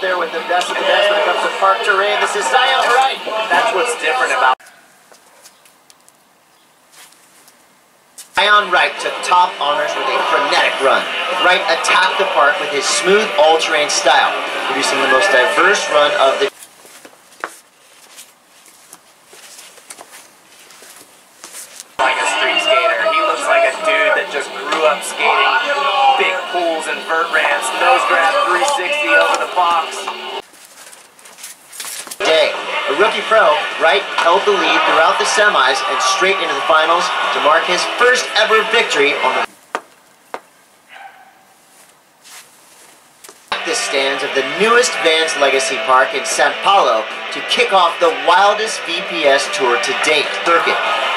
there with the best of the best when it comes to park terrain. This is Wright. That's what's different about Wright took top honors with a frenetic run. Wright attacked the park with his smooth all-terrain style, producing the most diverse run of the like a street skater. He looks like a dude that just grew up skating big pools and vert ramps, nose grab 360 over the box. A rookie pro, Wright held the lead throughout the semis and straight into the finals to mark his first ever victory on the stands of the newest Vans Legacy Park in Sao Paulo to kick off the wildest VPS tour to date circuit.